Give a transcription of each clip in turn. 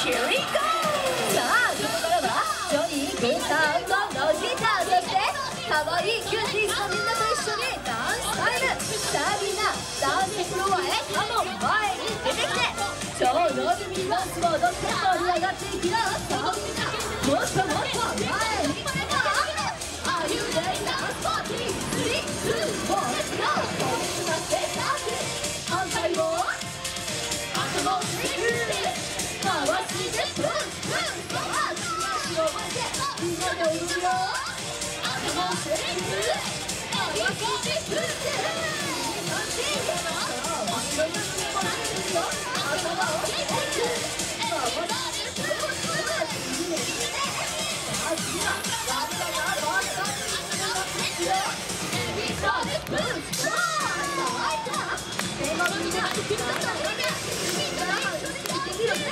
Here we go! さあ、ここからはジョニー、グータンとロジータ、そしてかわいいキューティーズのみんなと一緒にダンスタイム。さあみんな、ダンスフロアへカモン、前に出てきて超ノリミダンスを踊って盛り上がっていきます。さあみんな、もっともっと前に来てば Are you ready? Dance party! 3, 2, 1, let's go! 大きくなってダンス、反対もあともう3回してプンプン、さあ足を巻いてみんなで踊るよ。あともう3回してプンプン、楽しいよな。面白い部分もあるんですよ。頭をひねって回してプンプン、いいねいいね。さあ次はガッタガッタガッタいいよ。さあプンプン、さあいった手のみんなさあみんなポイント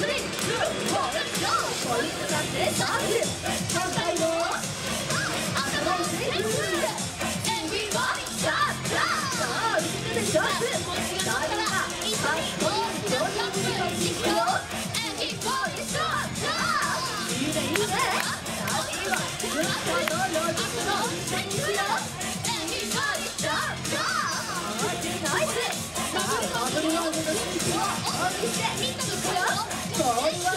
だってダンス、反対も頭をスイング、指はシャッシャッ。さあ後ろでダンス、さあみんな3ポイントにいくよ。1ポイントシャッシャッ、いいねいいね。さあ次はグッタとロジックの一緒にいくよ。1ポイントシャッシャッ、ナイス。さあバブルワールドのスイッチをオンにしていくよ。ボールは飛んで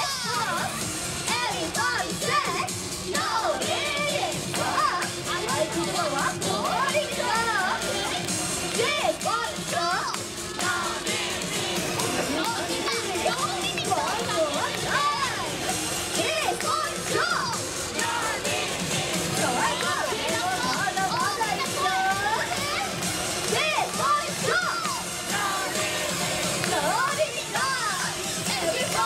Everybody say No limit。 さあ合言葉はボーリングだ。でボーリングNo limit No limit One more time。 でボーリングNo limit。 さあでもまだまだいくよ。でボーリングNo limit No limit。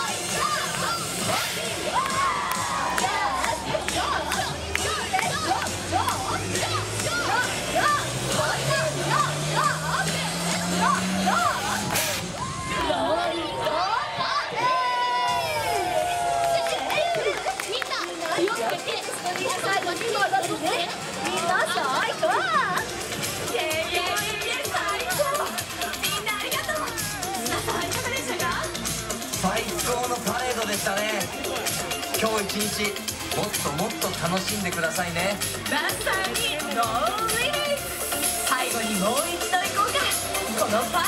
最高のパレードでしたね。今日一日もっともっと楽しんでくださいね。 まさにノーリミット。最後にもう一度行こうか。このパ